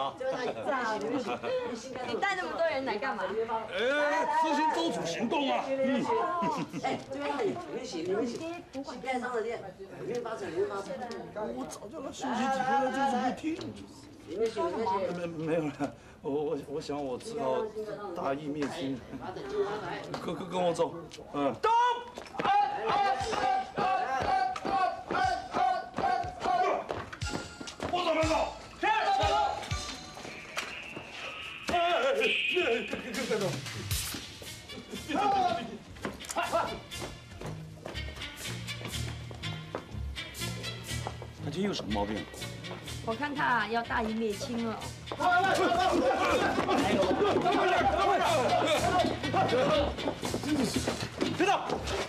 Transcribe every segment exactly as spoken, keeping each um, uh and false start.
好。 你带那么多人来干嘛？ 哎，执行周楚行动啊。嗯。 哎，这边你们洗，你们洗，洗盖上的店，里面发财，里面发财。 我早叫他休息几天了，就是不听。 里面洗，里面洗。 没没有了，我我我想我知道大义灭亲。跟跟跟我走，嗯。 动！ 我怎么走？ 是。 哎哎哎，别别别走！快快！他今天有什么毛病？ 我看他要大义灭亲了。 别动！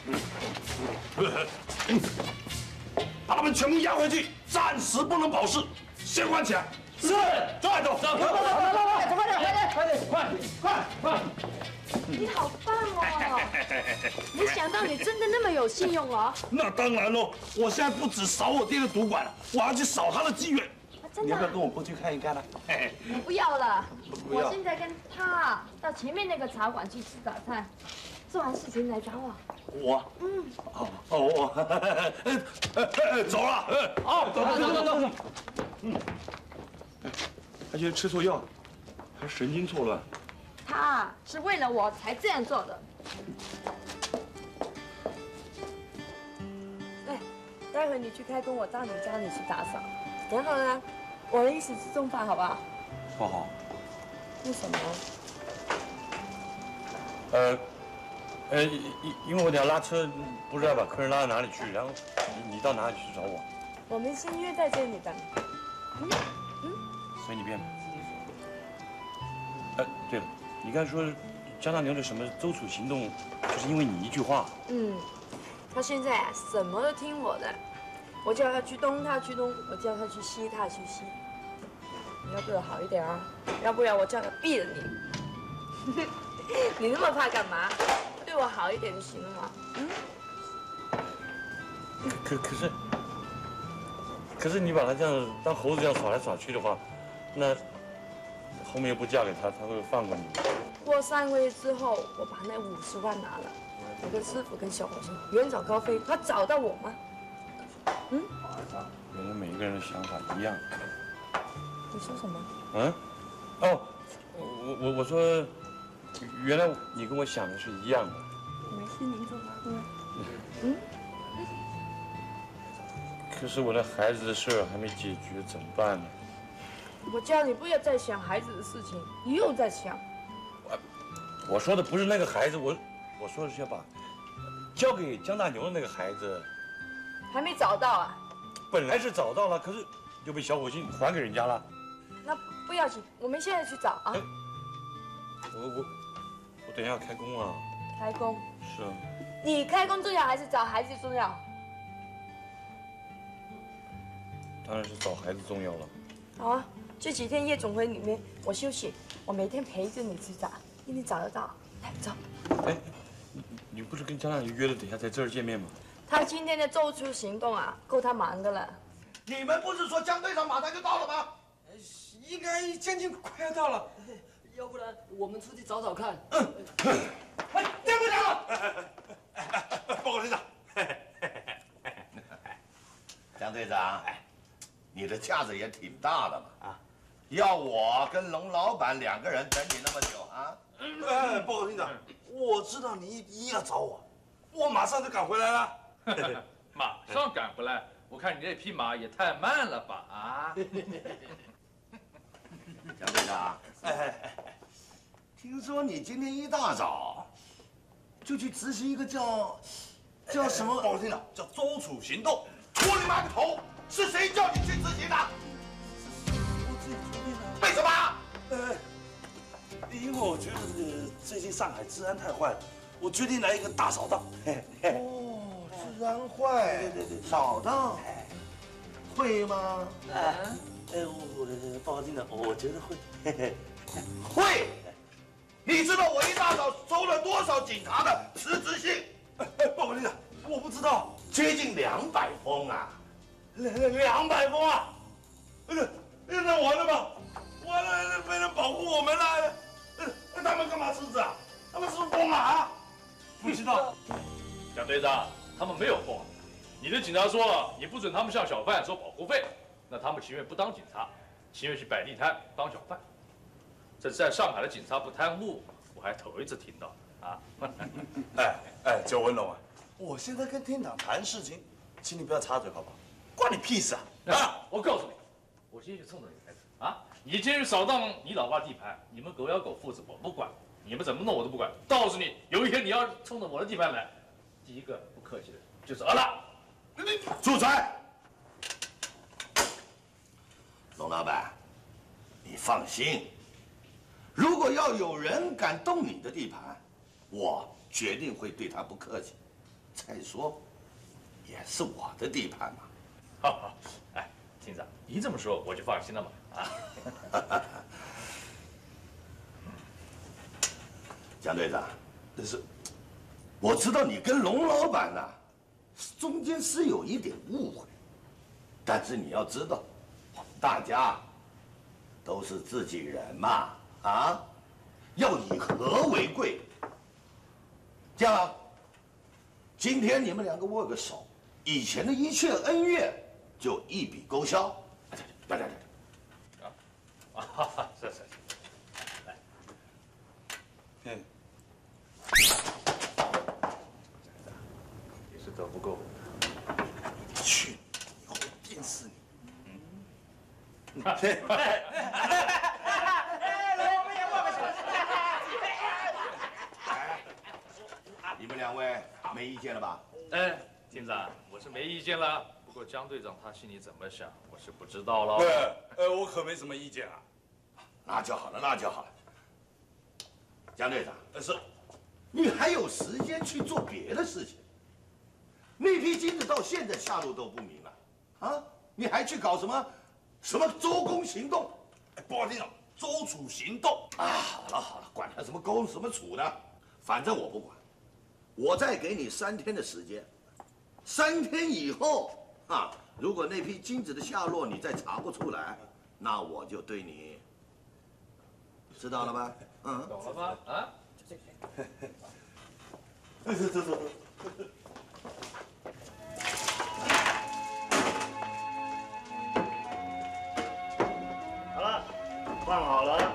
把他们全部押回去，暂时不能保释，先关起来。是，快走，走，快快快快快， 快点，快点，快点，快快快！ 你好棒哦！没想到你真的那么有信用哦。 那当然喽，我现在不止扫我爹的赌馆了，我还要去扫他的妓院。你要不要跟我过去看一看呢？ 我不要了，我现在跟他到前面那个茶馆去吃早餐，做完事情来找我。 我？嗯。哦哦，我，走了。 好，走走走走走。 嗯。他现在吃错药，还神经错乱。 他是为了我才这样做的。哎，待会你去开工，我到你家里去打扫。然后呢，我们一起吃中饭，好不好？ 不好。 为什么？ 呃，呃，因因为我得拉车，不知道把客人拉到哪里去，然后你你到哪里去找我？ 我们先约在这里等。嗯嗯。随你便。哎，对了，你刚才说江大牛的什么周楚行动，就是因为你一句话。 嗯，他现在啊什么都听我的，我叫他去东他去东，我叫他去西他去西。你要对我好一点啊，要不然我叫他毙了你。你那么怕干嘛？对我好一点就行了嘛。嗯。 可可是，可是你把他这样当猴子这样耍来耍去的话，那后面又不嫁给他，他会放过你。 过三个月之后，我把那五十万拿了，我跟师傅跟小火星远走高飞，他找到我吗？嗯。 原来每一个人的想法一样。 你说什么？ 嗯？哦，我我我说，原来你跟我想的是一样的。 没事，您说吧。嗯。嗯。 可是我的孩子的事儿还没解决，怎么办呢？ 我叫你不要再想孩子的事情，你又在想。 我我说的不是那个孩子，我我说的是要把交给江大牛的那个孩子。 还没找到啊？ 本来是找到了，可是又被小火星还给人家了。 那不要紧，我们现在去找啊。 哎、我我我等一下开工啊。 开工？ 是啊。 你开工重要还是找孩子重要？ 当然是找孩子重要了。 好啊，这几天夜总会里面我休息，我每天陪着你去找，一定找得到。来，走。 哎，你你不是跟江大牛约了等一下在这儿见面吗？ 他今天的周出行动啊，够他忙的了。 你们不是说江队长马上就到了吗？ 应该将近快要到了， 要不然我们出去找找看。 嗯。哎，队长！ 报告队长。江队长，你的架子也挺大的嘛啊！要我跟龙老板两个人等你那么久啊？ 哎，报告队长，我知道你一定要找我，我马上就赶回来了。 马上赶回来？我看你这匹马也太慢了吧啊！ 江队长，哎哎哎，听说你今天一大早就去执行一个叫叫什么？ 报告队长，叫周楚行动。 我你妈个头！是谁叫你去执行的？ 我自己决定的。 为什么？ 呃，因为我觉得这个最近上海治安太坏了，我决定来一个大扫荡。 哦，治安坏，对对对，扫荡，会吗？ 哎，哎，我我报告队长，我觉得会。 会。你知道我一大早收了多少警察的辞职信？ 哎，报告队长，我不知道。 接近两百封啊！ 两两百封啊！那那完了吧？我完了，没人保护我们了。他们干嘛吃啊？他们是不是疯了啊？ 不知道。 蒋队长，他们没有疯。你的警察说你不准他们向小贩收保护费，那他们情愿不当警察，情愿去摆地摊当小贩。这在上海的警察不贪污，我还头一次听到啊！ 哎哎，周文龙啊，我现在跟厅长谈事情，请你不要插嘴好不好？关你屁事啊！ 啊！我告诉你，我今天就冲着你来的啊！你今天去扫荡你老爸地盘，你们狗咬狗父子我不管，你们怎么弄我都不管。告诉你，有一天你要冲着我的地盘来，第一个不客气的就是饿了。 住嘴！龙老板，你放心，如果要有人敢动你的地盘，我决定会对他不客气。再说，也是我的地盘嘛。 好好，哎，厅长，你这么说我就放心了嘛啊。 蒋队长，但是我知道你跟龙老板呐、啊，中间是有一点误会，但是你要知道，大家都是自己人嘛，啊，要以和为贵。这样，今天你们两个握个手，以前的一切恩怨就一笔勾销。来来来， 啊，啊，是是是，来， 嗯。 也是得不够。 去，以后电死你！ 嗯。 你们两位没意见了吧？ 哎，厅长，我是没意见了。不过江队长他心里怎么想，我是不知道了。 呃，我可没什么意见啊。那就好了，那就好了。江队长，呃是，你还有时间去做别的事情。那批金子到现在下落都不明了，啊，你还去搞什么什么周公行动？哎，不好听了，周楚行动啊！好了好了，管他什么公什么楚的，反正我不管。我再给你三天的时间，三天以后啊，如果那批金子的下落你再查不出来，那我就对你，知道了吧？嗯， 懂了吧？啊？ 走走走走。 好了，放好了。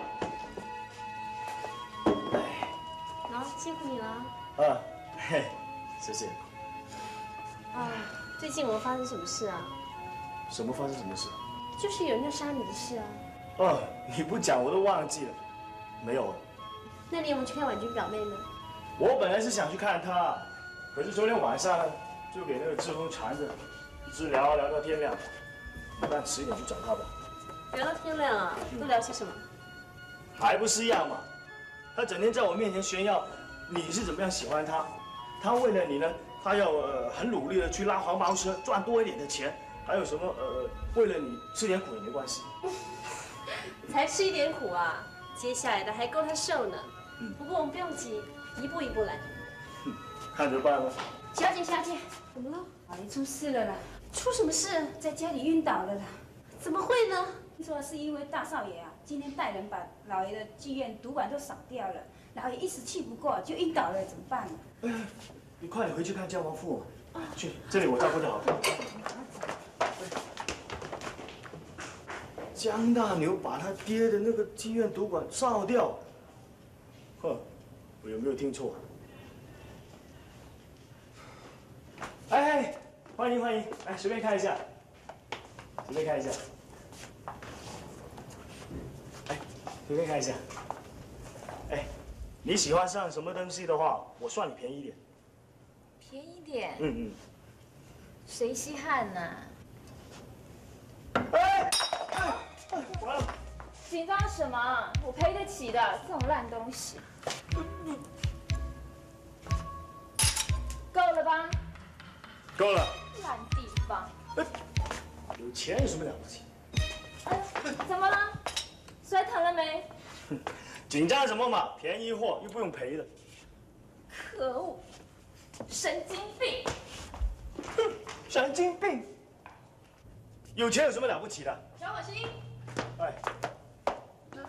好，辛苦你了。 啊，嘿，谢谢。 啊，最近我发生什么事啊？ 什么发生什么事？ 就是有人要杀你的事啊。 哦，你不讲我都忘记了。没有。 那你有没有去看婉君表妹呢？ 我本来是想去看她，可是昨天晚上呢，就给那个志峰缠着，一直聊聊到天亮。你看迟一点去找她吧。 聊到天亮啊？都聊些什么？ 还不是一样嘛？他整天在我面前炫耀你是怎么样喜欢他，他为了你呢，他要呃很努力的去拉黄包车赚多一点的钱，还有什么呃为了你吃点苦也没关系。 才吃一点苦啊，接下来的还够他受呢。 嗯， 不过我们不用急，一步一步来。 哼，看着办吧。 小姐，小姐，怎么了？ 老爷出事了啦， 出什么事？ 在家里晕倒了啦。 怎么会呢？ 听说是因为大少爷啊，今天带人把老爷的妓院赌馆都扫掉了，老爷一时气不过就晕倒了，怎么办呢？ 哎，你快点回去看江王父嘛。去，这里我照顾就好。江大牛把他爹的那个妓院赌馆烧掉，哼，我有没有听错？哎，欢迎欢迎，来随便看一下，随便看一下。哎，随便看一下。哎，你喜欢上什么东西的话，我算你便宜一点。 便宜点？ 嗯嗯。 谁稀罕呢？ 哎哎哎，完了！ 紧张什么？我赔得起的，这种烂东西。够了吧？ 够了。 烂地方。 哎，有钱有什么了不起？ 哎，怎么了？摔疼了没？ 紧张什么嘛？便宜货又不用赔的。 可恶，神经病！ 哼，神经病！有钱有什么了不起的？ 小火星。 哎，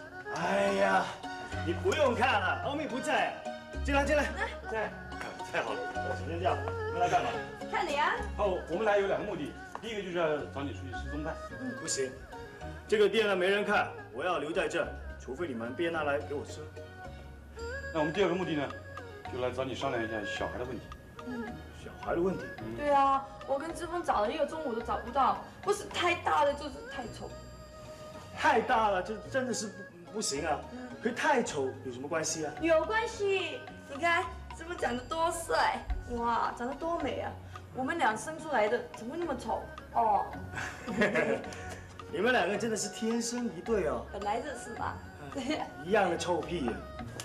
爹啊，你不用看了，欧妹不在，进来进来， 在，太好了。 我请天假，你们来干嘛？ 看你啊。 哦，我们来有两个目的，第一个就是要找你出去吃中饭。 嗯，不行，这个店呢没人看，我要留在这，除非你们别拿来给我吃。 那我们第二个目的呢，就来找你商量一下小孩的问题。 嗯， 小孩的问题。 嗯、 对啊，我跟志峰找了一个中午都找不到，不是太大的就是太丑。 太大了，这真的是不不行啊。嗯，可是太丑有什么关系啊？ 有关系，你看志峰长得多帅，哇，长得多美啊！我们俩生出来的怎么会那么丑哦？ 你们两个真的是天生一对哦。 本来就是嘛。对呀。 一样的臭屁呀。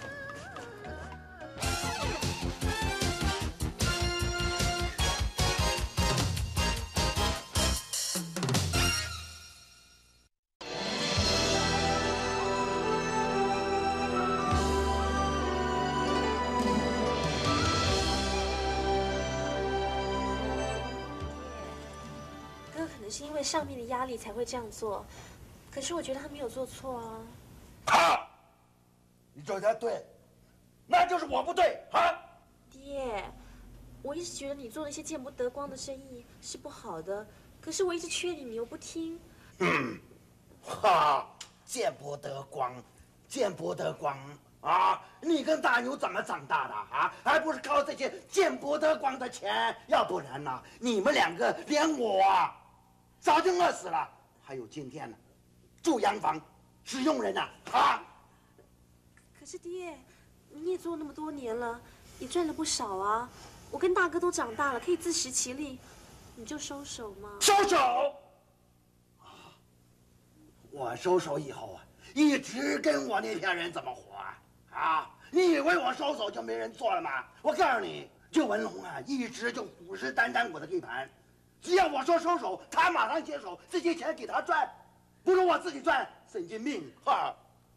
是因为上面的压力才会这样做，可是我觉得他没有做错啊。 他，你说他对，那就是我不对啊！ 爹，我一直觉得你做那些见不得光的生意是不好的，可是我一直劝你，你又不听。 嗯，哈，见不得光，见不得光啊！你跟大牛怎么长大的啊？还不是靠这些见不得光的钱？要不然呢，你们两个连我啊！早就饿死了，还有今天呢，住洋房，使佣人呢啊！ 可是爹，你也做那么多年了，也赚了不少啊。我跟大哥都长大了，可以自食其力，你就收手嘛。 收手！啊，我收手以后啊，一直跟我那批人怎么活啊？啊，你以为我收手就没人做了吗？我告诉你，这文龙啊，一直就虎视眈眈我的地盘。只要我说收手，他马上接手，这些钱给他赚，不如我自己赚，神经病！哈。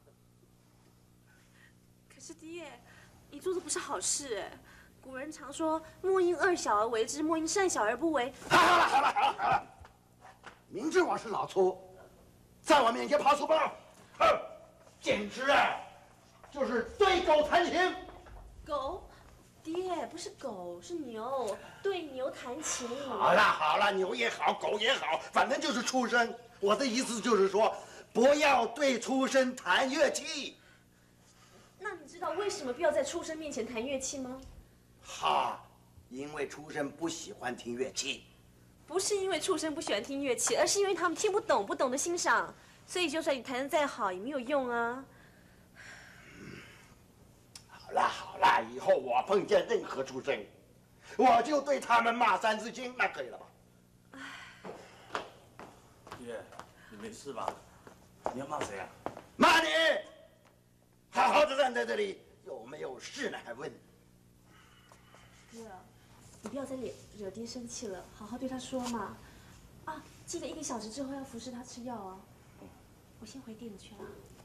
可是爹，你做的不是好事哎。古人常说“莫因恶小而为之，莫因善小而不为”。 好了好了好了好了，明知我是老粗，在我面前爬粗包，哼，简直啊，就是对狗弹琴。 狗。爹，不是狗，是牛，对牛弹琴。 好了好了，牛也好，狗也好，反正就是畜生。我的意思就是说，不要对畜生弹乐器。 那你知道为什么不要在畜生面前弹乐器吗？ 哈，因为畜生不喜欢听乐器。 不是因为畜生不喜欢听乐器，而是因为他们听不懂，不懂得欣赏，所以就算你弹得再好，也没有用啊。 好了好了，以后我碰见任何畜生，我就对他们骂三字经，那可以了吧？ 爹，你没事吧？你要骂谁啊？ 骂你！好好的站在这里，有没有事呢？还问？ 哥，你不要再惹惹爹生气了，好好对他说嘛。啊，记得一个小时之后要服侍他吃药啊。我先回店里去了。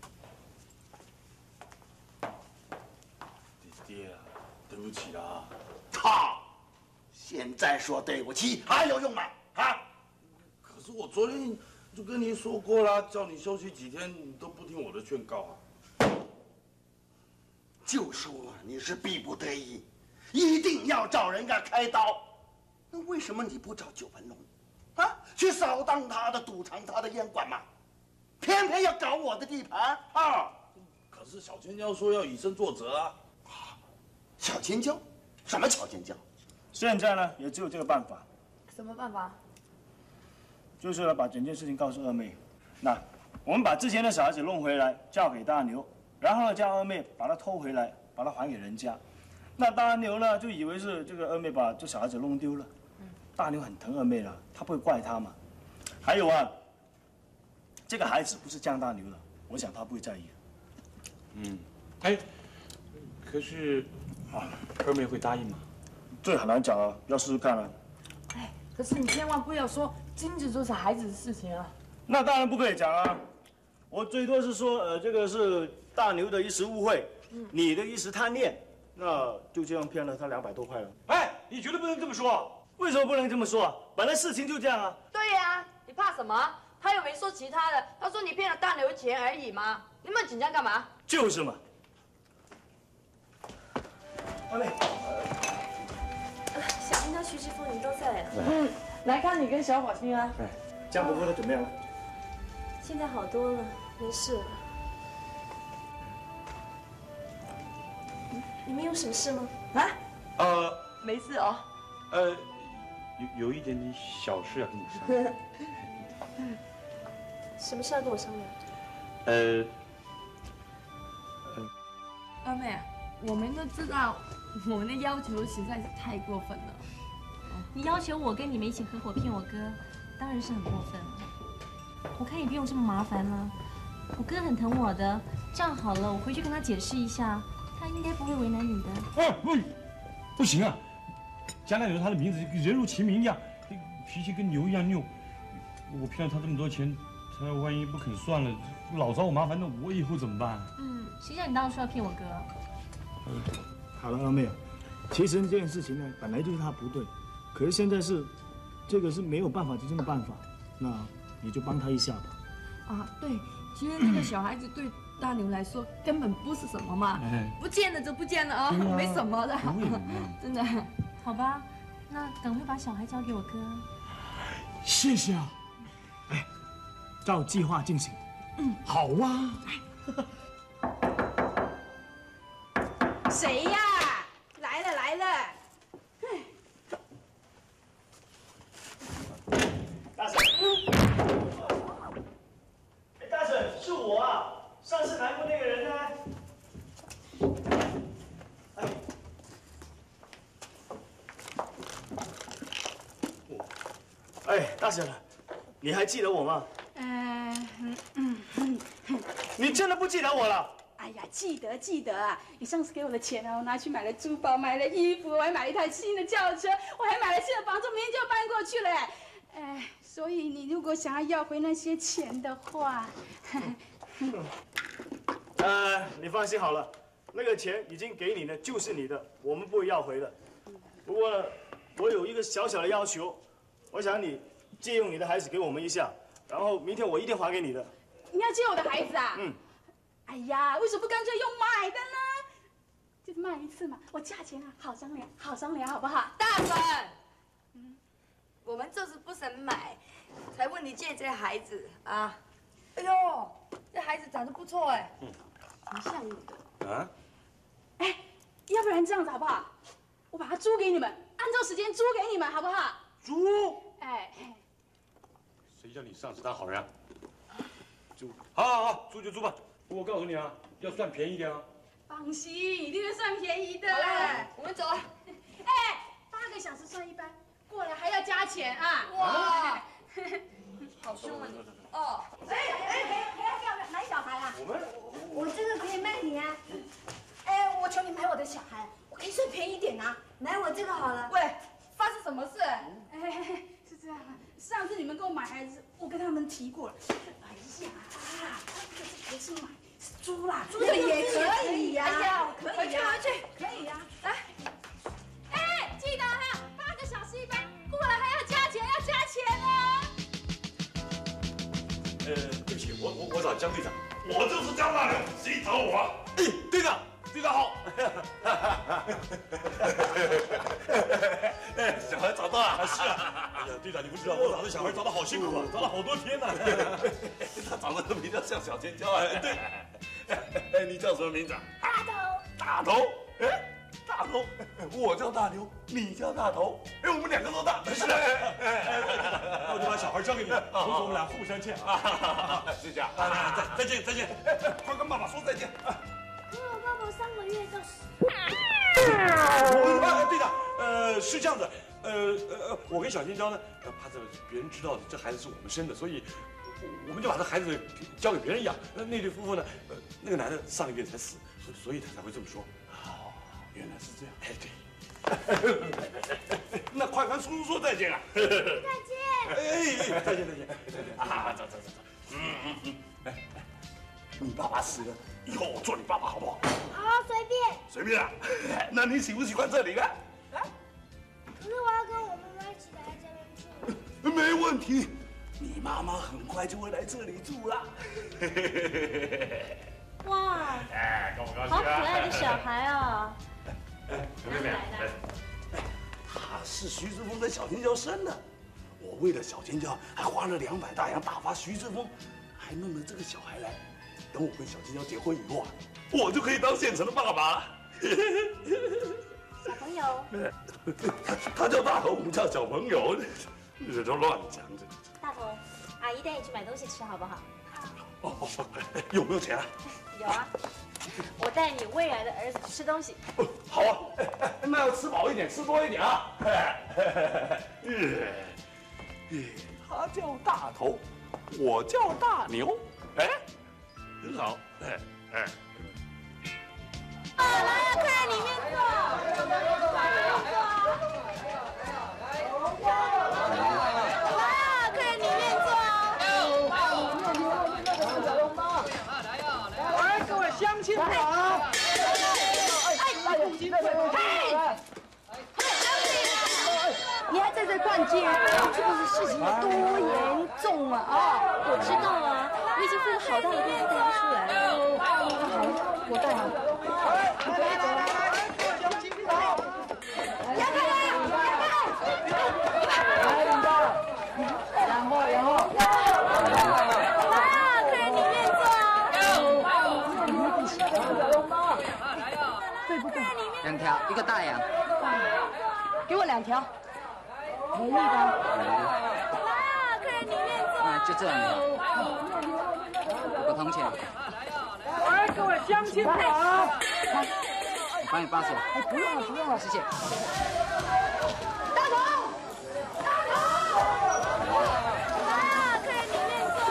爹啊，对不起啦。 他现在说对不起还有用吗？啊！ 可是我昨天就跟你说过了，叫你休息几天，你都不听我的劝告啊。 就说你是逼不得已，一定要找人家开刀。那为什么你不找九纹龙，啊，去扫荡他的赌场、他的烟馆嘛？偏偏要搞我的地盘啊！ 可是小千娇说要以身作则啊。 小千娇？什么小千娇？ 现在呢，也只有这个办法。 什么办法？ 就是呢，把整件事情告诉二妹。那我们把之前的小孩子弄回来，交给大牛，然后呢，叫二妹把他偷回来，把他还给人家。那大牛呢，就以为是这个二妹把这小孩子弄丢了。大牛很疼二妹了，他不会怪他嘛。还有啊，这个孩子不是江大牛的，我想他不会在意。 嗯，哎，可是啊，二妹会答应吗？ 这很难讲啊，要试试看啊。 哎，可是你千万不要说金子就是孩子的事情啊。 那当然不可以讲啊，我最多是说，呃，这个是大牛的一时误会，嗯、你的一时贪念，那就这样骗了他两百多块了。哎，你绝对不能这么说，为什么不能这么说？本来事情就这样啊。 对呀、啊，你怕什么？他又没说其他的，他说你骗了大牛钱而已嘛。你们紧张干嘛？ 就是嘛。阿妹， 小英他、徐志峰你们都在啊？ 嗯，来看你跟小宝清啊。 哎，江伯伯他怎么样了？ 现在好多了，没事了。你们有什么事吗？ 啊？ 呃， 没事哦。 呃，有有一点点小事要跟你商量。 什么事要跟我商量？ 呃， 二妹，我们都知道我们的要求实在是太过分了。 你要求我跟你们一起合伙骗我哥，当然是很过分了。我看也不用这么麻烦了。我哥很疼我的，这样好了，我回去跟他解释一下，他应该不会为难你的。 哎，不，不行啊！江大牛他的名字人如其名一样，脾气跟牛一样拗。我骗了他这么多钱，他要万一不肯算了，老找我麻烦，那我以后怎么办？ 嗯，谁叫你当初要骗我哥？ 嗯，好了，阿妹，其实这件事情呢，本来就是他不对，可是现在是，这个是没有办法之中的办法，那你就帮他一下吧。 啊，对，其实那个小孩子对大牛来说根本不是什么嘛， 哎， 不见了就不见了啊，没什么的，真的。 好吧，那赶快把小孩交给我哥。 谢谢啊。哎，照计划进行。嗯，好啊。 谁呀？来了来了。 大婶，哎，大婶，是我啊，上次来过那个人呢。哎，哎，大婶，你还记得我吗？ 嗯嗯嗯， 你真的不记得我了？ 哎呀，记得记得啊！你上次给我的钱呢，我拿去买了珠宝，买了衣服，我还买了一台新的轿车，我还买了新的房子，明天就要搬过去了。哎，所以你如果想要要回那些钱的话， 呃，你放心好了，那个钱已经给你了，就是你的，我们不会要回的。不过我有一个小小的要求，我想你借用你的孩子给我们一下，然后明天我一定还给你的。 你要借我的孩子啊？ 嗯。 哎呀，为什么不干脆用买的呢？就卖一次嘛，我价钱啊好商量，好商量，好不好？ 大婶，嗯，我们就是不想买，才问你借这孩子啊。哎呦，这孩子长得不错哎， 挺像你的。 啊？ 哎，要不然这样子好不好？我把它租给你们，按照时间租给你们，好不好？ 租？ 哎， 谁叫你上次当好人？租？好好好，租就租吧。我告诉你啊，要算便宜点啊。 放心，一定会算便宜的。 好了，我们走了。 哎，八个小时算一班，过来还要加钱啊！ 哇，好凶啊你！哦， 哎哎哎，不要不要买小孩啊！ 我们我这个可以卖你啊！哎，我求你买我的小孩，我可以算便宜点啊！ 买我这个好了。 喂，发生什么事？哎，是这样，上次你们给我买孩子，我跟他们提过了。哎呀，这是不是买？是租啦，租的也可以呀。 哎呀，可以呀， 回去，可以呀。来，哎，记得哈，八个小时一班，过来还要加钱，要加钱哦。 呃，对不起，我我我找江队长。 我就是江大牛，谁找我啊？ 哎，队长，队长好。 哎，小孩找到了。 是啊。哎呀，队长，你不知道我找这小孩找的好辛苦啊，找了好多天呢。 他长得比较像小尖椒哎。对。哎，你叫什么名字啊？ 大头。 大头。哎，大头。我叫大牛，你叫大头。哎，我们两个都大。是。 那我就把小孩交给你，从此我们俩互相欠啊。 是这样。 再再见再见。 快跟爸爸说再见。 可我爸爸上个月就死。 队长，呃，是这样子，呃呃，我跟小尖椒呢，怕这别人知道这孩子是我们生的，所以我们就把这孩子交给别人养。那那对夫妇呢，呃，那个男的上个月才死，所以他才会这么说。 哦，原来是这样。哎，对。那快跟叔叔说再见啊！ 再见。 哎，再见再见再见啊！走走走走。嗯嗯嗯。哎哎，你爸爸死了，以后我做你爸爸好不好？ 好，随便。 随便啊。那你喜不喜欢这里啊？ 啊？可是我要跟我妈妈一起来这边住。 没问题，你妈妈很快就会来这里住啦。 哇， 哎，高不高兴好可啊？ 爱的小孩哦！ 哎，妹妹，他是徐志峰跟小青椒生的，我为了小青椒还花了两百大洋打发徐志峰，还弄了这个小孩来。等我跟小青椒结婚以后啊，我就可以当现成的爸爸了。 小朋友， 他他叫大头，我们叫小朋友，这都乱讲这。 大头，阿姨带你去买东西吃好不好？ 哦，有没有钱啊？ 有啊，我带你未来的儿子去吃东西。 好啊，那要吃饱一点，吃多一点啊。他叫大头，我叫大牛，哎，很好，哎哎。 啊，来呀，客人里面坐。来呀，客人里面坐。 来，各位乡亲们啊！ 你还在这逛街，这个是事情有多严重啊！啊， 我知道啊，我已经费了好大的功夫带他出来了。 好，我带好。 来来来来来，各位乡亲们好！ 杨开来，杨开！来，领导，然后然后。 来啊，客人里面坐。 对不对？ 两条，一个大洋。 给我两条。美丽的。 来啊，客人里面坐。 那就这两条。我铜钱。 来，各位乡亲们好！ 我帮你八十。 哎，不用了，不用了， 谢谢。 大头，大头。 来啊，客人里面坐。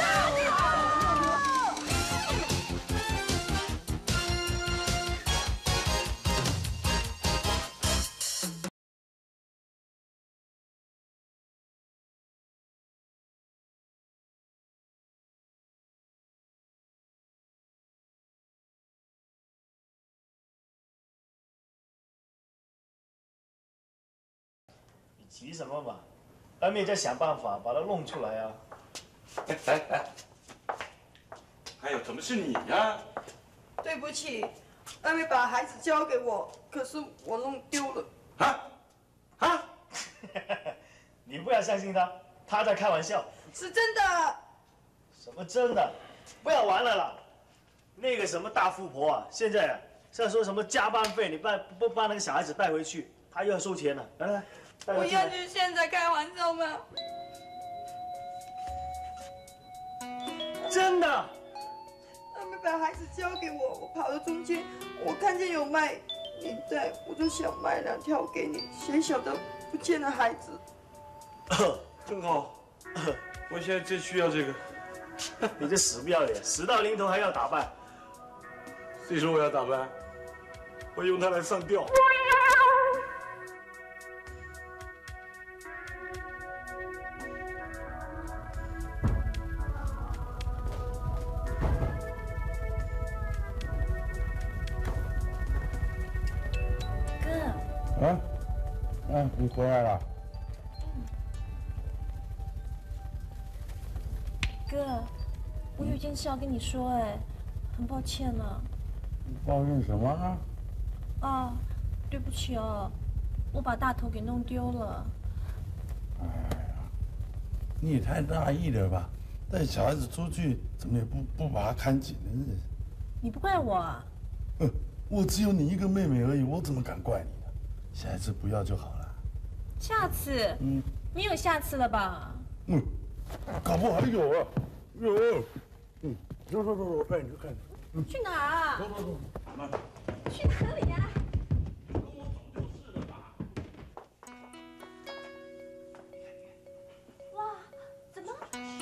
急什么嘛？外面再想办法把它弄出来啊！ 哎哎哎，还有怎么是你呀？ 对不起，外面把孩子交给我，可是我弄丢了。 啊啊！ 你不要相信他，他在开玩笑。 是真的。 什么真的？不要玩了啦！那个什么大富婆啊，现在啊，在说什么加班费，你把不把那个小孩子带回去，他又要收钱了。来来。 不要去现在开玩笑吗？ 真的。 他们把孩子交给我，我跑到中间，我看见有卖领带，我就想买两条给你。谁晓得不见了孩子。 真好，我现在最需要这个。 你这死不要脸，死到临头还要打扮。 谁说我要打扮？我用它来上吊。 啊，嗯，你回来了。 哥，我有件事要跟你说，哎，很抱歉了。 抱怨什么啊？ 啊，对不起哦，我把大头给弄丢了。 哎呀，你也太大意了吧！带小孩子出去，怎么也不不把他看紧呢？ 你不怪我啊？ 哼，我只有你一个妹妹而已，我怎么敢怪你呢？下一次不要就好了。 下次？嗯，没有下次了吧？ 嗯，搞不好还有啊，有。嗯，走走走走，我带你去看。 嗯、去哪儿啊？ 走走走，慢。 去哪里呀、啊？ 跟我走就是了吧。 哇，怎么？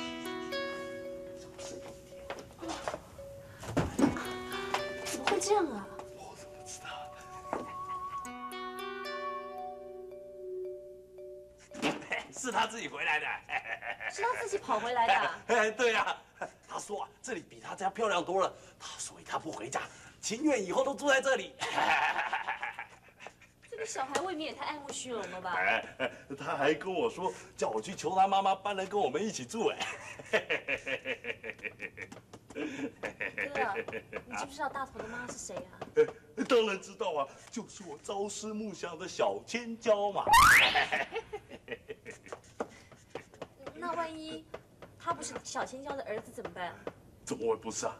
怎么会这样啊？ 我怎么知道？是他自己回来的。 是他自己跑回来的、啊？ 哎，对呀、啊，他说啊，这里比他家漂亮多了，所以他不回家，情愿以后都住在这里。 这个小孩未免也太爱慕虚荣了吧？ 哎，他还跟我说，叫我去求他妈妈搬来跟我们一起住。哎， 你知不知道大头的妈是谁啊？ 当然知道啊，就是我朝思暮想的小千娇嘛。 那万一他不是小千娇的儿子怎么办啊？ 怎么会不是啊？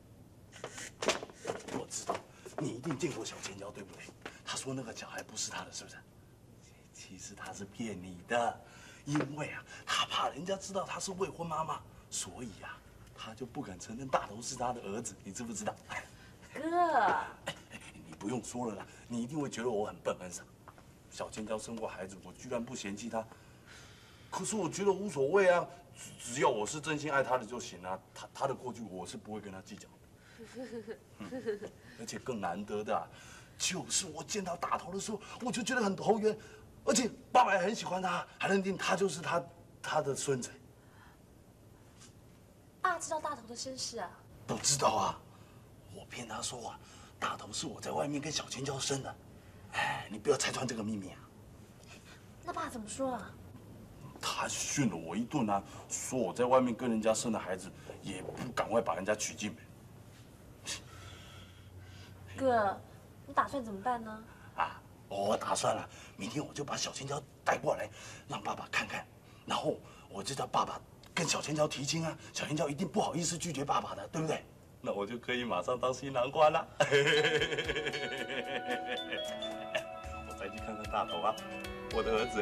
我知道，你一定见过小千娇，对不对？他说那个小孩不是他的，是不是？其实他是骗你的，因为啊，他怕人家知道他是未婚妈妈，所以啊，他就不敢承认大头是他的儿子，你知不知道？ 哥， 哎哎，你不用说了啦，你一定会觉得我很笨很傻。小千娇生过孩子，我居然不嫌弃她，可是我觉得无所谓啊，只只要我是真心爱她的就行啊。她她的过去我是不会跟她计较的。嗯，而且更难得的、啊，就是我见到大头的时候，我就觉得很投缘，而且爸爸也很喜欢他，还认定他就是他他的孙子。 爸知道大头的身世啊？ 不知道啊，我骗他说啊，大头是我在外面跟小千娇生的。哎，你不要拆穿这个秘密啊。 那爸怎么说啊？ 他训了我一顿啊，说我在外面跟人家生的孩子，也不赶快把人家娶进门。 哥，你打算怎么办呢？ 啊，我打算了，明天我就把小千娇带过来，让爸爸看看，然后我就叫爸爸跟小千娇提亲啊，小千娇一定不好意思拒绝爸爸的，对不对？那我就可以马上当新郎官了。我再去看看大头啊，我的儿子。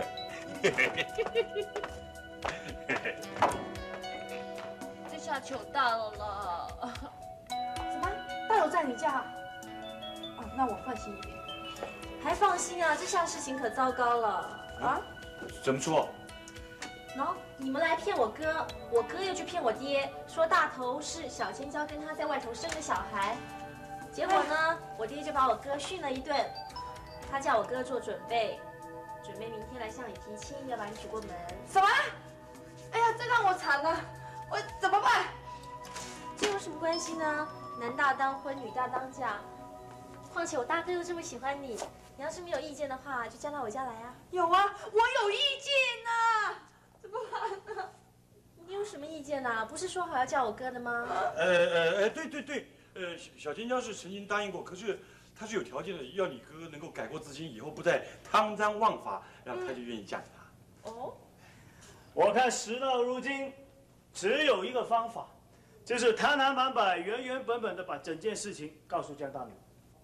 这下糗大了啦！ 什么？大头在你家？哦，那我放心一点。 还放心啊？这下事情可糟糕了啊！ 怎么说？ 喏，你们来骗我哥，我哥又去骗我爹，说大头是小千娇跟他在外头生的小孩。结果呢，我爹就把我哥训了一顿，他叫我哥做准备，准备明天来向你提亲，要把你娶过门。 什么？哎呀，这让我惨了，我怎么办？ 这有什么关系呢？男大当婚，女大当嫁。况且我大哥又这么喜欢你，你要是没有意见的话，就嫁到我家来啊。 有啊，我有意见呐、怎么办呢？ 你有什么意见呐、不是说好要叫我哥的吗？ 呃呃呃，对对对，呃，小小千娇是曾经答应过，可是他是有条件的，要你哥能够改过自新，以后不再贪赃枉法，然后他就愿意嫁给他。 哦， 我看事到如今，只有一个方法，就是坦坦白白、原原本本的把整件事情告诉江大牛。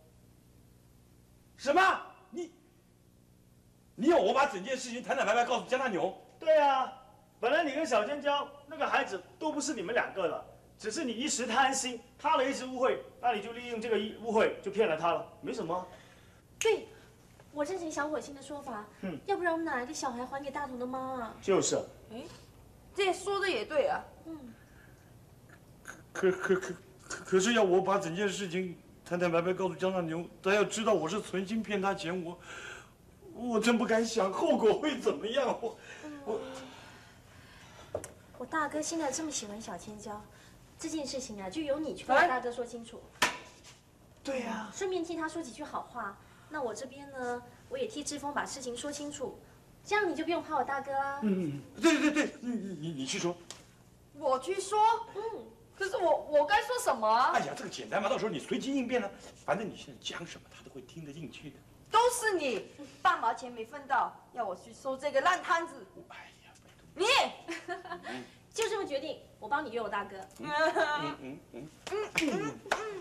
什么？你你要我把整件事情坦坦白白告诉江大牛？ 对啊，本来你跟小千娇那个孩子都不是你们两个了，只是你一时贪心，他了一时误会，那你就利用这个误会就骗了他了，没什么。 对，我赞成小火星的说法。 嗯， 要不然我们哪来个小孩还给大头的妈啊？ 就是。 哎，这说的也对啊。 嗯。 可可可可可是要我把整件事情坦坦白白告诉江大牛，他要知道我是存心骗他钱，我我真不敢想后果会怎么样。我我我大哥现在这么喜欢小千娇，这件事情啊，就由你去跟我大哥说清楚。 对呀、啊， 顺便替他说几句好话。那我这边呢，我也替志峰把事情说清楚，这样你就不用怕我大哥啦。 嗯，对对对，你你你去说。 我去说。 嗯。 可是我我该说什么啊？ 哎呀，这个简单嘛，到时候你随机应变了，反正你现在讲什么他都会听得进去的。 都是你半毛钱没分到，要我去收这个烂摊子。 哎呀， 你就这么决定，我帮你约我大哥。 嗯嗯嗯嗯嗯。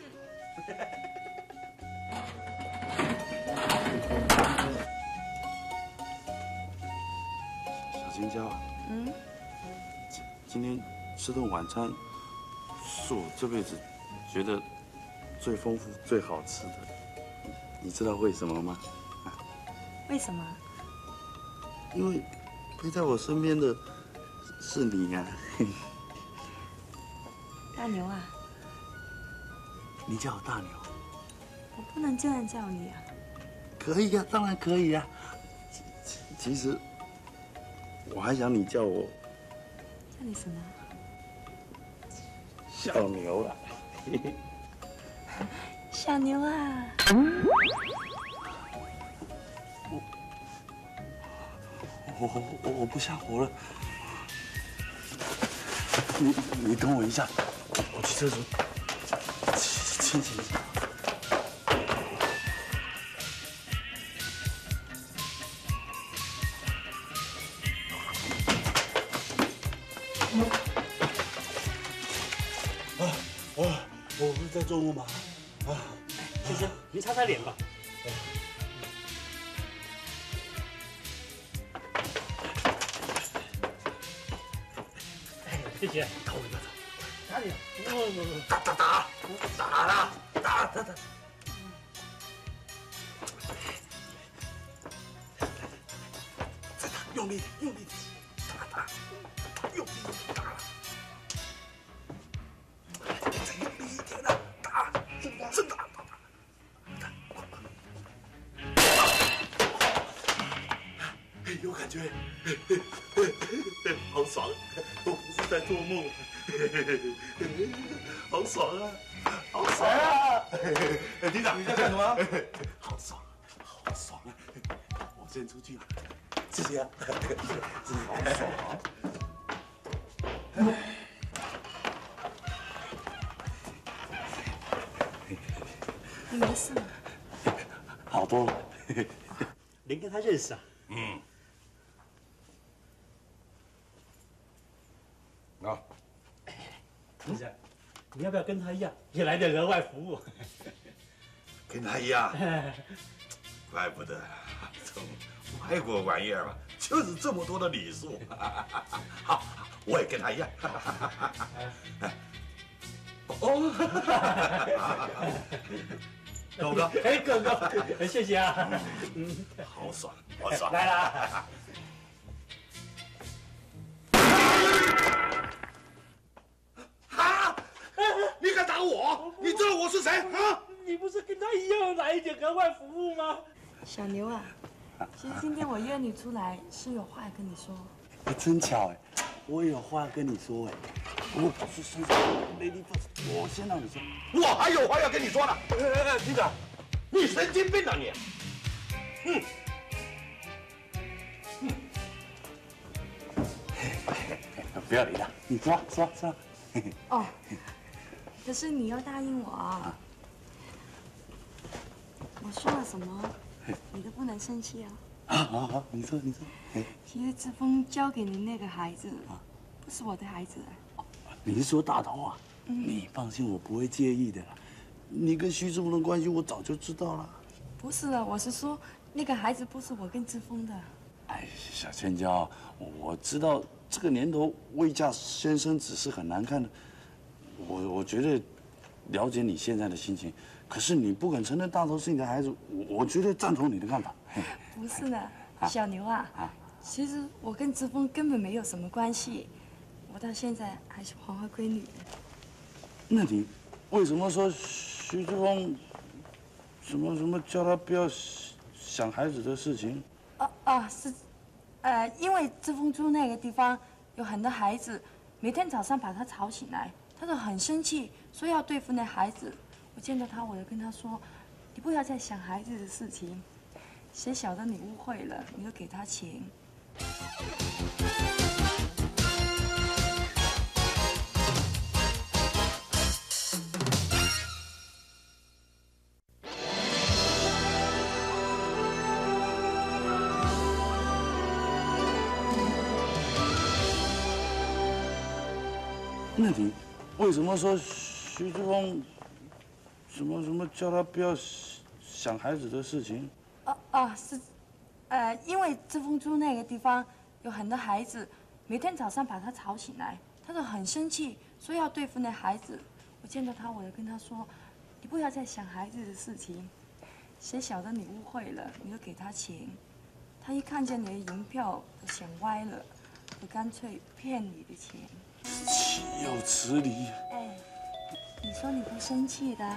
小千娇，嗯，今今天吃顿晚餐，是我这辈子觉得最丰富、最好吃的。你知道为什么吗？啊， 为什么？ 因为陪在我身边的是你呀、啊。 大牛啊， 你叫我大牛。 我不能这样叫你啊。 可以呀、啊，当然可以呀、啊。其实我还想你叫我叫你什么？ 小牛啊。 小牛啊。 我我我我不下火了。你你等我一下，我我去厕所清洗一下。啊啊！我不是在做梦吗？啊， 先生，您擦擦脸吧。 谢谢，打我一巴掌，打你， 打打打打了，打打打，再打，用力用力，打打，用力打了，再用力一点的打，真打，打，有感觉，好爽。 我不是在做梦，好爽啊，好爽啊！队长，你在干什么？好爽，好爽啊！我先出去了，谢谢啊，真好爽啊！ 你没事吗？ 好多了。 您跟他认识啊？ 嗯。 啊， 先生，你要不要跟他一样，也来点额外服务？ 跟他一样，怪不得从外国玩意儿嘛，就是这么多的礼数。好，我也跟他一样。哦， 狗哥，哎，狗哥，谢谢啊。嗯， 好爽，好爽。 来啦。 啊！你敢打我？你知道我是谁啊？ 你不是跟他一样来一点额外服务吗？ 小牛啊，其实今天我约你出来是有话跟你说。 哎，真巧哎，我也有话跟你说哎。我是先生 ，Lady First， 我先让你说。 我还有话要跟你说呢。哎哎，队长，你神经病啊你！嗯。 不要理他，你说说说。 哦，可是你要答应我啊！我说了什么，你都不能生气啊！ 啊好好，你说你说。 其实志峰交给你那个孩子，不是我的孩子。 你是说大头啊？嗯、你放心，我不会介意的啦。你跟徐志峰的关系，我早就知道了。 不是啊，我是说那个孩子不是我跟志峰的。 哎，小千娇，我知道。 这个年头未嫁先生只是很难看的，我我觉得了解你现在的心情，可是你不肯承认大头是你的孩子，我我绝对赞同你的看法。 不是的，小牛啊，啊其实我跟志峰根本没有什么关系，我到现在还是黄花闺女。 那你为什么说徐志峰什么什么叫他不要想孩子的事情？ 啊啊是。 呃，因为志峰住那个地方有很多孩子，每天早上把他吵醒来，他都很生气，说要对付那孩子。我见到他，我就跟他说：“你不要再想孩子的事情，谁晓得你误会了，你就给他钱。” 那你为什么说徐志峰什么什么叫他不要想孩子的事情？ 哦哦，是，呃，因为志峰住那个地方有很多孩子，每天早上把他吵醒来，他都很生气，说要对付那孩子。我见到他，我就跟他说：“你不要再想孩子的事情，谁晓得你误会了，你就给他钱。”他一看见你的银票，就想歪了，就干脆骗你的钱。 岂有此理！ 哎，你说你不生气的？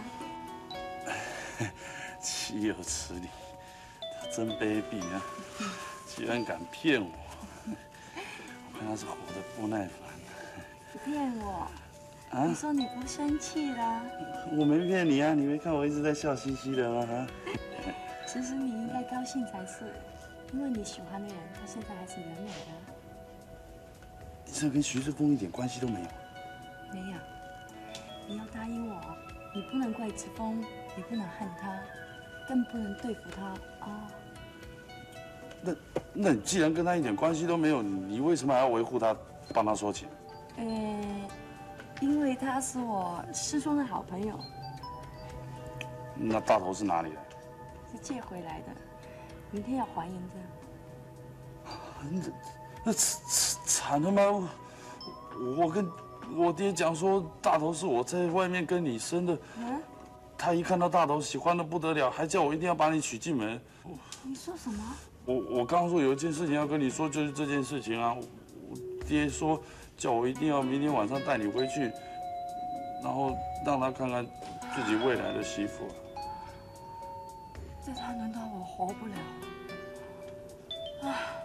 岂有此理！他真卑鄙啊！居然敢骗我！我看他是活得不耐烦。 你骗我？ 啊？ 你说你不生气啦？ 我没骗你啊！你没看我一直在笑嘻嘻的吗？啊？ 其实你应该高兴才是，因为你喜欢的人，他现在还是人美的。 这跟徐志峰一点关系都没有。 没有， 你要答应我，你不能怪子枫，也不能恨他，更不能对付他啊。 那那你既然跟他一点关系都没有，你为什么还要维护他，帮他说情？ 呃，因为他是我师兄的好朋友， 那大头是哪里的？ 是借回来的，明天要还人家。 那那惨惨了吗？我我跟我爹讲说，大头是我在外面跟你生的。嗯。他一看到大头喜欢的不得了，还叫我一定要把你娶进门。 你说什么？ 我我刚说有一件事情要跟你说，就是这件事情啊。我爹说叫我一定要明天晚上带你回去，然后让他看看自己未来的媳妇。 这他难道我活不了？唉。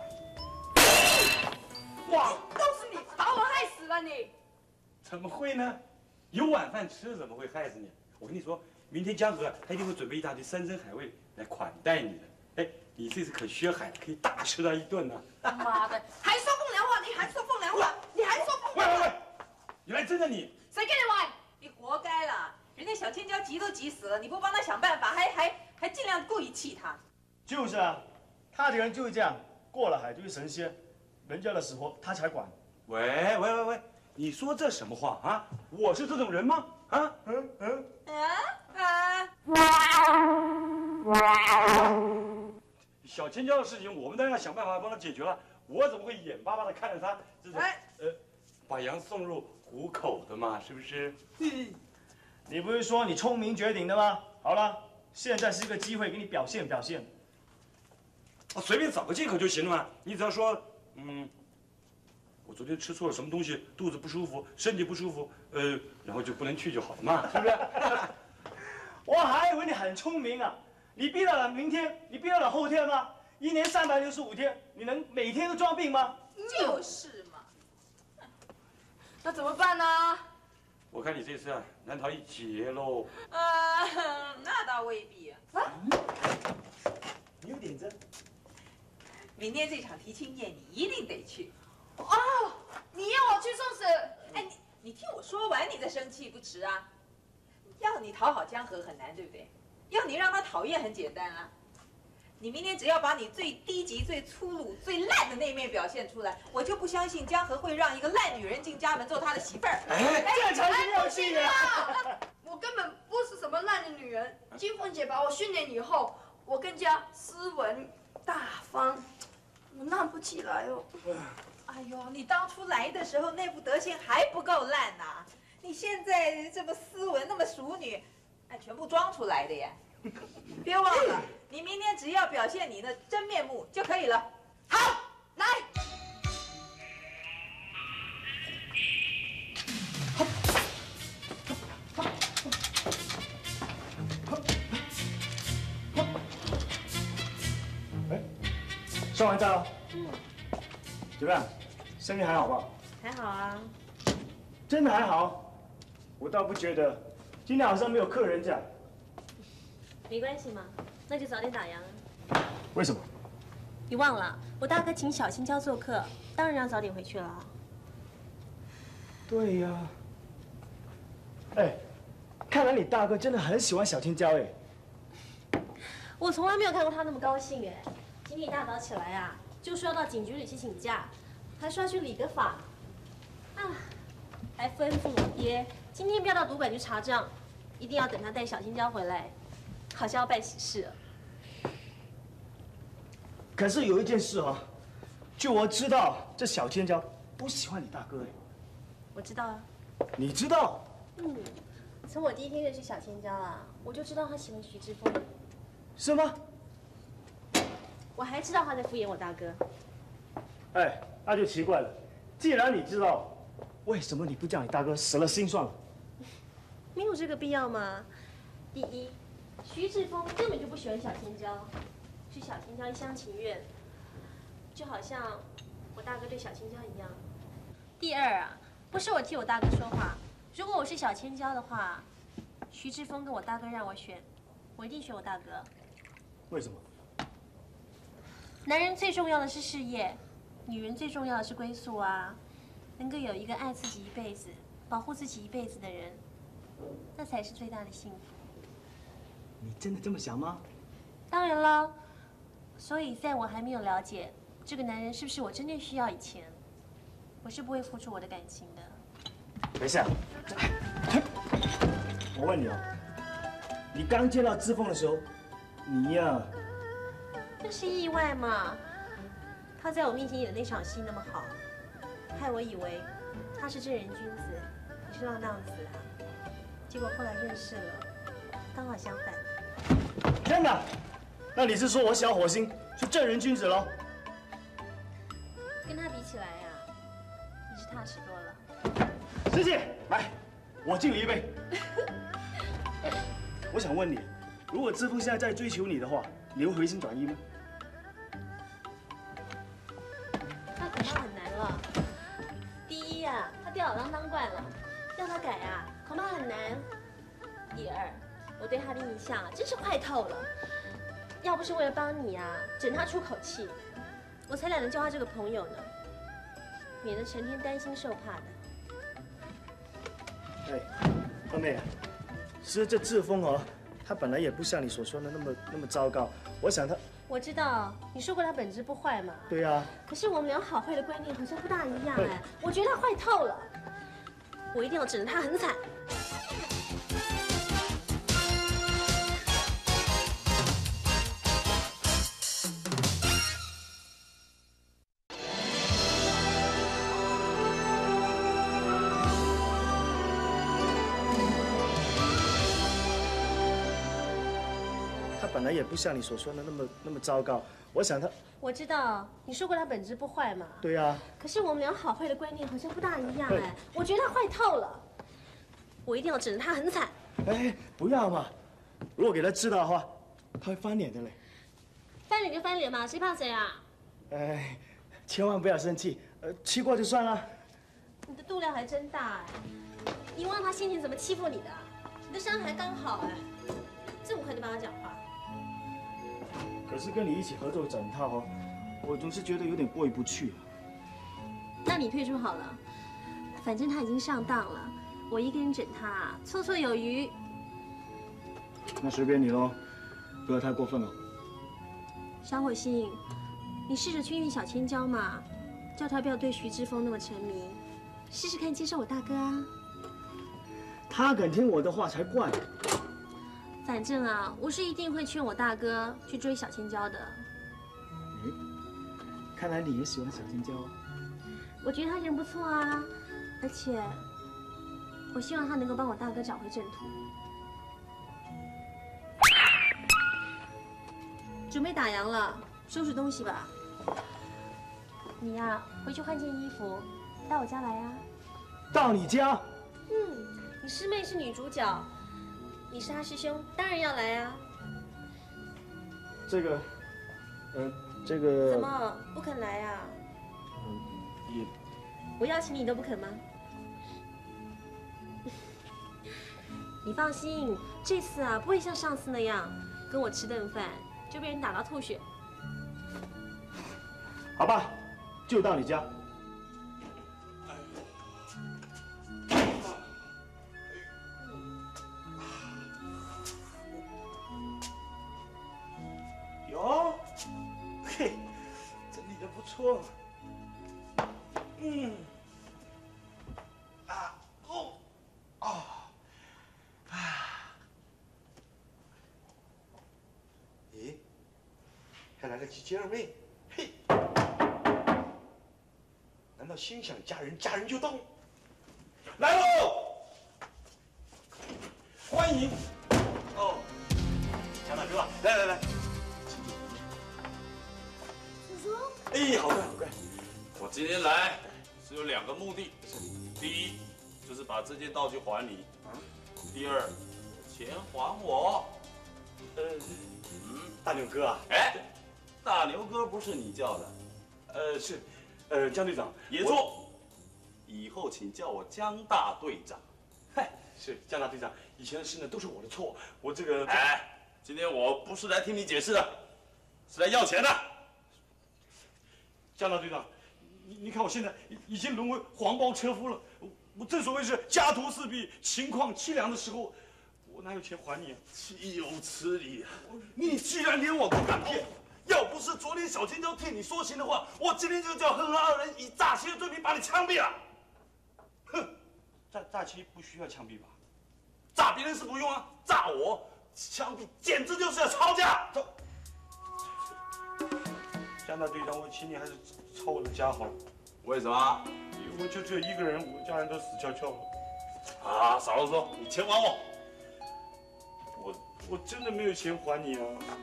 哇，都是你把我害死了你！ 怎么会呢？有晚饭吃怎么会害死你？我跟你说，明天江河他一定会准备一大堆山珍海味来款待你的。哎，你这次可学海了，可以大吃他一顿呢。 妈的，还说风凉话，你还说风凉话，你还说风凉话！ 喂喂喂，你来真的你？ 谁跟你玩？ 你活该啦！人家小千娇急都急死了，你不帮他想办法，还还还尽量故意气他。 就是啊，他这个人就是这样，过了海就是神仙，人家的死活他才管。 喂喂喂喂，你说这什么话啊？我是这种人吗？啊？嗯嗯。 啊啊！小千娇的事情，我们当然要想办法帮他解决了。我怎么会眼巴巴的看着他这种呃，把羊送入虎口的嘛？是不是？ 你不是说你聪明绝顶的吗？好了，现在是一个机会，给你表现表现。 我随便找个借口就行了嘛。你只要说，嗯，我昨天吃错了什么东西，肚子不舒服，身体不舒服，呃，然后就不能去就好了嘛，是不是？ 我还以为你很聪明啊！你逼到了明天，你逼到了后天吗？一年三百六十五天，你能每天都装病吗？ 就是嘛。 那怎么办呢？ 我看你这次啊，难逃一劫喽。 呃，那倒未必啊。 你有点子。 明天这场提亲宴你一定得去。 哦，你要我去送死？ 哎，你你听我说完，你再生气不迟啊。要你讨好江河很难，对不对？要你让他讨厌很简单啊。你明天只要把你最低级、最粗鲁、最烂的那一面表现出来，我就不相信江河会让一个烂女人进家门做他的媳妇儿。 哎，这才是有戏的。 我根本不是什么烂的女人。金凤姐把我训练以后，我更加斯文大方，我烂不起来哦。 哎呦，你当初来的时候那副德行还不够烂呐、啊！你现在这么斯文，那么淑女，哎，全部装出来的呀！别忘了，你明天只要表现你的真面目就可以了。 好，来。 哎，上完账了。嗯。怎么样？生意还好吧？ 还好啊。 真的还好。我倒不觉得，今天好像没有客人这样。 没关系嘛，那就早点打烊。 为什么？ 你忘了，我大哥请小青椒做客，当然要早点回去了。 对呀。哎，看来你大哥真的很喜欢小青椒哎。 我从来没有看过他那么高兴哎。今天一大早起来啊，就说要到警局里去请假，还说要去理个发。啊，还吩咐我爹今天不要到赌馆去查账，一定要等他带小青椒回来，好像要办喜事了。 可是有一件事啊，就我知道，这小青椒不喜欢你大哥哎。 我知道啊。 你知道？ 嗯，从我第一天认识小青椒啊，我就知道他喜欢徐志峰。 是吗？ 我还知道他在敷衍我大哥。 哎，那就奇怪了。既然你知道，为什么你不叫你大哥死了心算了？ 没有这个必要吗？第一，徐志峰根本就不喜欢小青椒，是小青椒一厢情愿，就好像我大哥对小青椒一样。第二啊，不是我替我大哥说话，如果我是小青椒的话，徐志峰跟我大哥让我选，我一定选我大哥。 为什么？ 男人最重要的是事业，女人最重要的是归宿啊。能够有一个爱自己一辈子、保护自己一辈子的人， 那才是最大的幸福。 你真的这么想吗？ 当然了，所以在我还没有了解这个男人是不是我真正需要以前，我是不会付出我的感情的。 等一下，我问你哦，你刚见到志峰的时候，你呀， 那是意外嘛？他在我面前演的那场戏那么好，害我以为他是正人君子，你是浪荡子啊。结果后来认识了，刚好相反。 天哪！那你是说我小火星是正人君子喽？ 跟他比起来呀，你是踏实多了。 师姐，来，我敬你一杯。我想问你，如果志峰现在在追求你的话，你会回心转意吗？ 那恐怕很难了。第一呀，他吊儿郎当惯了，要他改啊，恐怕很难。第二，我对他的印象啊，真是坏透了。要不是为了帮你啊，整他出口气，我才懒得交他这个朋友呢，免得成天担心受怕的。 哎，二妹，其实这志峰哦，他本来也不像你所说的那么那么糟糕。我想他， 我知道你说过他本质不坏嘛。 对呀、啊。 可是我们俩好坏的观念好像不大一样哎，我觉得他坏透了，我一定要整得他很惨。 本来也不像你所说的那么那么糟糕。我想他， 我知道你说过他本质不坏嘛。 对呀、啊。 可是我们俩好坏的观念好像不大一样哎，我觉得他坏透了，我一定要整得他很惨。 哎，不要嘛！如果给他知道的话，他会翻脸的嘞。 翻脸就翻脸嘛，谁怕谁啊？ 哎，千万不要生气，呃，气过就算了。 你的度量还真大哎！你忘了他先前怎么欺负你的？你的伤还刚好哎，这么快就帮他讲话。 可是跟你一起合作整套哦，我总是觉得有点过意不去啊。 那你退出好了，反正他已经上当了，我一个人整他，绰绰有余。 那随便你喽，不要太过分了。 小火星，你试着劝劝小千娇嘛，叫他不要对徐志峰那么沉迷，试试看接受我大哥啊。 他敢听我的话才怪。 反正啊，我是一定会劝我大哥去追小千娇的。 哎，看来你也喜欢小千娇。 我觉得他人不错啊，而且我希望他能够帮我大哥找回正途。准备打烊了，收拾东西吧。你呀，回去换件衣服，到我家来啊。 到你家？ 嗯，你师妹是女主角。你是他师兄，当然要来啊。 这个，呃，这个怎么不肯来啊？ 嗯，也， 我邀请你都不肯吗？你放心，这次啊不会像上次那样跟我吃顿饭就被人打到吐血。 好吧，就到你家。哟，嘿，整理的不错。嗯，啊，哦，哦，啊，咦，还来了几姐妹？嘿，难道心想嫁人，嫁人就到？来喽！欢迎。哦，蒋大哥，来来来。哎，好乖好乖。 我今天来是有两个目的，第一就是把这件道具还你，第二，钱还我。 呃，嗯，大牛哥啊， 哎，大牛哥不是你叫的， 呃是，呃江队长也错，以后请叫我江大队长。 嗨，是江大队长，以前的事呢都是我的错，我这个…… 哎，今天我不是来听你解释的，是来要钱的。 江大队长，你你看我现在已已经沦为黄包车夫了， 我正所谓是家徒四壁、情况凄凉的时候，我哪有钱还你啊？ 岂有此理啊！你居然连我都敢骗！要不是昨天小青椒替你说情的话，我今天就叫哼哈二人以诈欺的罪名把你枪毙了。哼， 诈诈欺不需要枪毙吧？ 诈别人是不用啊，诈我枪毙简直就是要抄家。走。 加拿大队长，我请你还是抄我的家好了。 为什么？ 因为就只有一个人，我家人都死翘翘了。 啊，少啰嗦，你钱还我。 我我真的没有钱还你啊。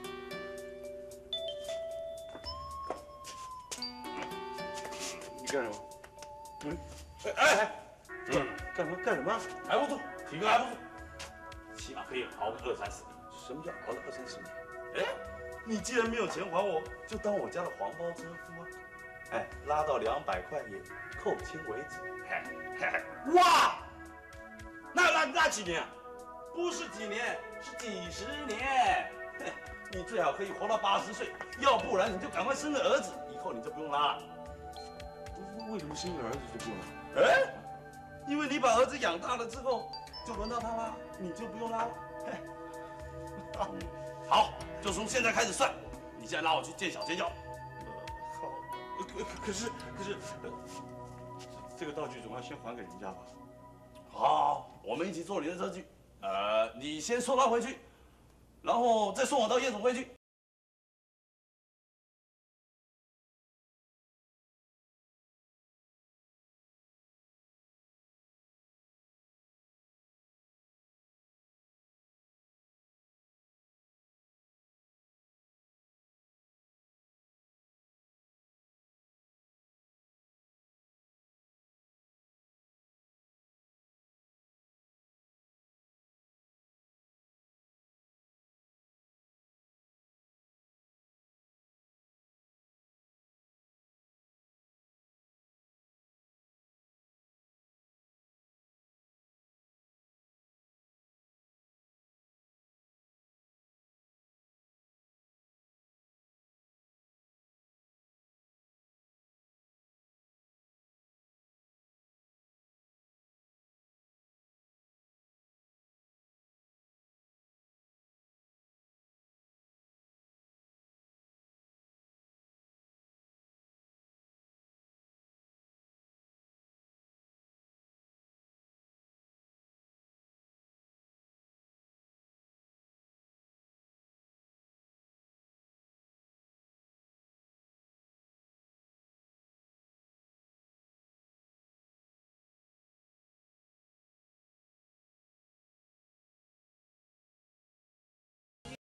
你干什么？嗯，哎哎，嗯，干什么干什么？ 还不错，体格还不错，起码可以熬个二三十年。 什么叫熬了二三十年？ 哎，你既然没有钱还我，就当我家的黄包车夫啊。哎，拉到两百块也扣清为止。嘿嘿嘿，哇，那那那几年啊？不是几年，是几十年。嘿，你最好可以活到八十岁，要不然你就赶快生个儿子，以后你就不用拉了。 为什么生个儿子就不用拉？ 哎，因为你把儿子养大了之后，就轮到他拉，你就不用拉了。嘿，好，就从现在开始算。你现在拉我去见小尖叫。 好，可可是可是，呃，这个道具总要先还给人家吧？ 好，我们一起做你的车具。呃，你先送他回去，然后再送我到夜总会去。